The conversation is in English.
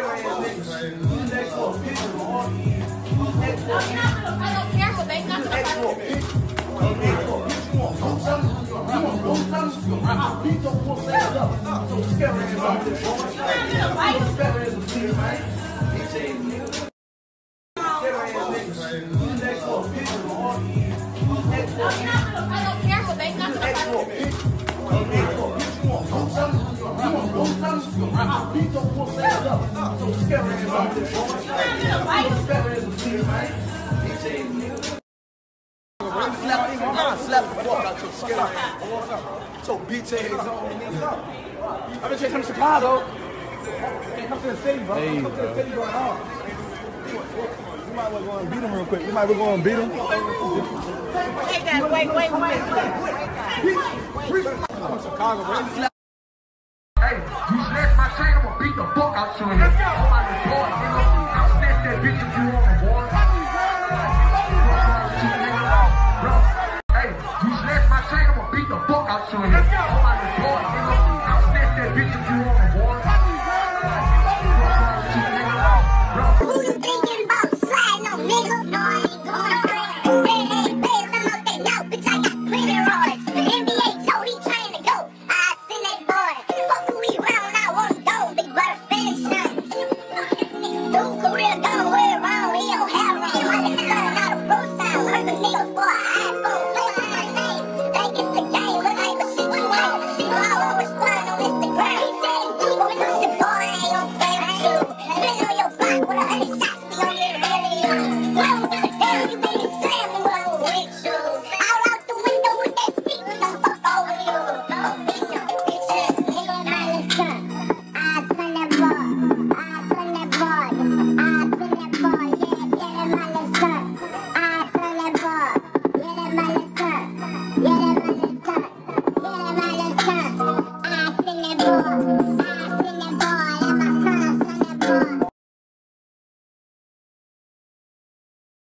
So beach ass on. I've been chasing from Chicago. Can't come to the city, bro. Come to the city going on. You might well go and beat him real quick. You might well go and beat him. Hey, Dad, wait. From Chicago, bro. Hey, you snatch my chain, I'm gonna beat the fuck out you. Let's go.